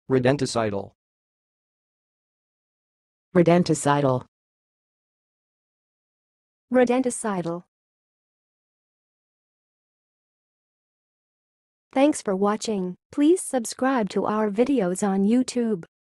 Rodenticidal. Rodenticidal. Rodenticidal. Thanks for watching. Please subscribe to our videos on YouTube.